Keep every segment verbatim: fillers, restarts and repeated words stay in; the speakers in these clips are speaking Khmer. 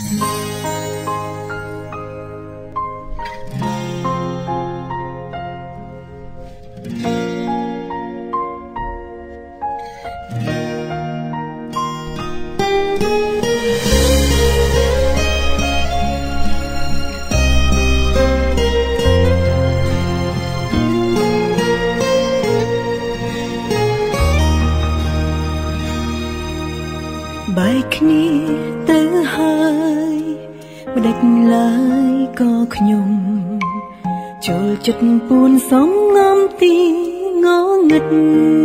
បែកគ្នាទៅហើយម្ដេចឡើយក៏ខ្ញុំចូលចិត្តពួនសំងំទីងងឹត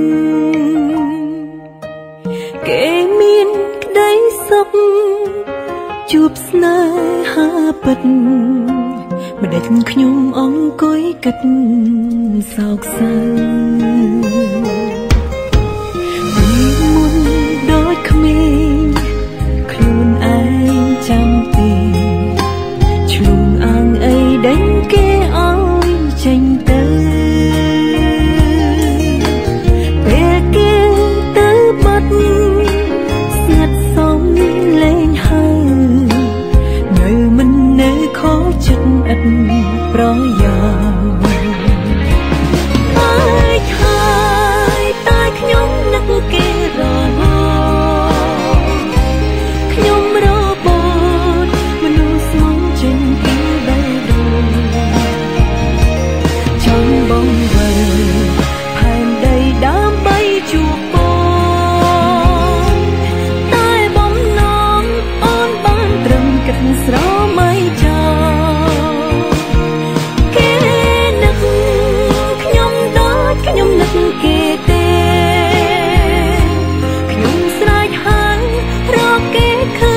គេមានក្តីសុខជួបស្នេហាពិតម្ដេចខ្ញុំអង្គុយគិតសោកសៅក្មេងខ្លួនឯងចាំទីឆ្លងអាងអីដេញគេឲ្យចេញទៅពេលគេទៅបាត់ស្ងាត់សំលេងហើយនៅមិននៅខកចិត្តឥតប្រយោជន៍ហើយហើយតែខ្ញុំនឹកគេរហូតស្រមៃចោគេនឹកខ្ញុំដូចខ្ញុំនឹកគេទេខ្ញុំស្រែកហើយរកគេឃើញ